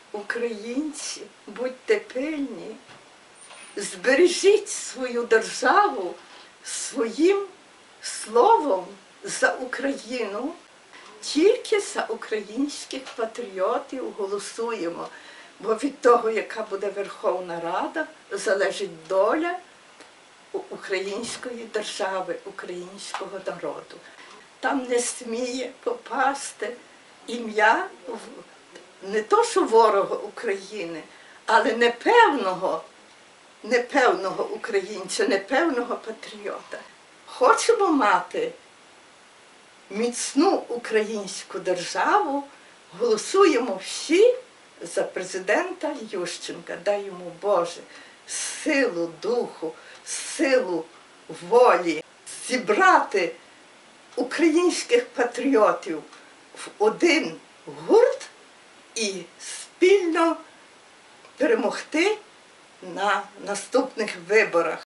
Українці, будьте пильні, збережіть свою державу своїм словом за Україну. Тільки за українських патріотів голосуємо, бо від того, яка буде Верховна Рада, залежить доля української держави, українського народу. Там не сміє попасти ім'я не то, що ворога України, але непевного українця, непевного патріота. Хочемо мати міцну українську державу, голосуємо всі за президента Ющенка. Дай йому, Боже, силу духу, силу волі зібрати українських патріотів в один гурт і спільно перемогти на наступних виборах.